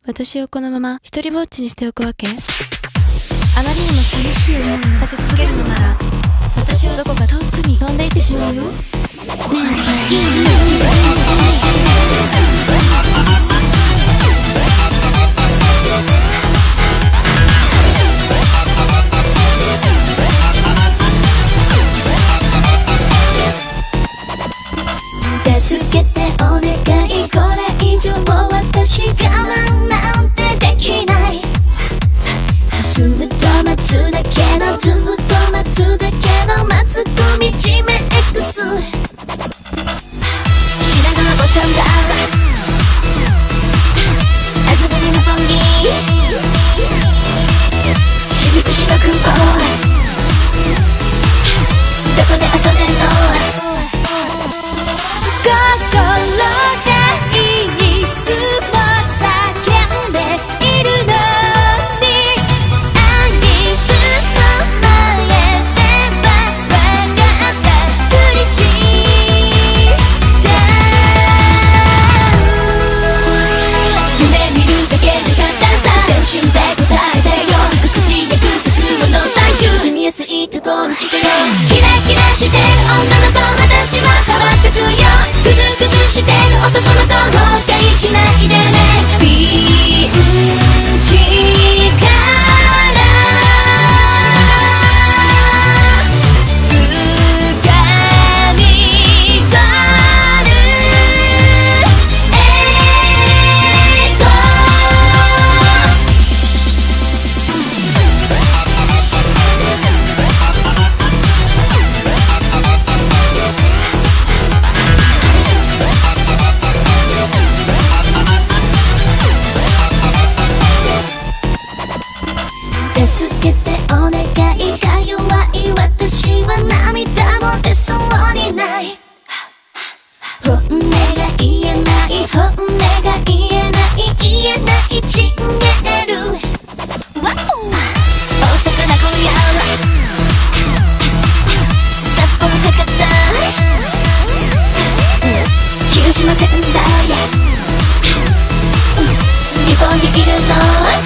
私をこのまま一人ぼっちにしておくわけ？あまりにも寂しい思いをさせ続けるのなら、私をどこか遠くに飛んでいってしまうよ。ねえ、いいね。 助けてお願い、これ以上私我慢なんてできない。ずっと待つだけの、ずっと待つだけのマツコミチメ X 品川ボタンダウン、あずぶりの本気、私熟しの空港、どこで遊んでんの？心じゃいつも叫んでいるのに、あいつの前では分かったふりしちゃう。夢見るだけで簡単さ、全身で答えてよ。口でくっつくものサンキュー、住みやすいとこにしてよ。キラキラしてる女の子、私は羽ばたくよ。グズグズしてる男の子、後悔しないでね。ピンチから掴み取る助けてお願い、か弱い私は涙も出そうにない。本音が言えない、本音が言えない、言えないチンゲル。大阪名古屋札幌博多広島仙台、日本にいるの？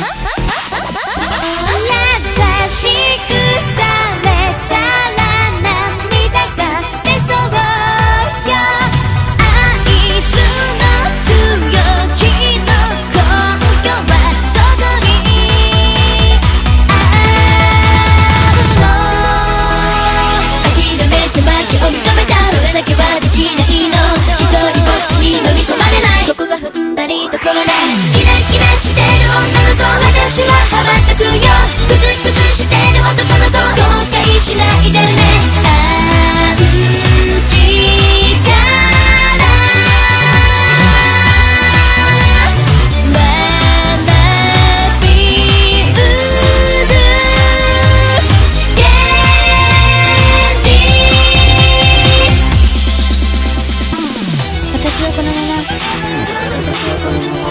ところでキラキラしてる女の子、私は羽ばたくよ。グズグズしてる男の子、後悔しないでね。アンチから学びうる現実。 私はこのまま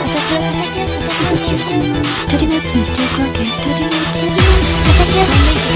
一人ぼっちにしておくわけ？一人ぼっち、私は